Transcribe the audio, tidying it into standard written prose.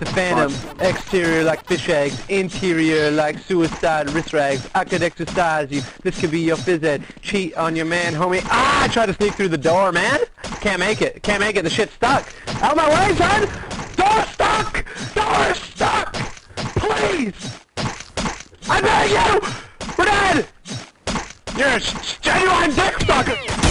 the Phantom, exterior like fish eggs, interior like suicide wrist rags. I could exercise you, this could be your phys ed. Cheat on your man, homie. Ah, I tried to sneak through the door, man. Can't make it, the shit's stuck. Out of my way, son! Door stuck! Door stuck! Please! I beg you! We're dead! You're a genuine dick sucker!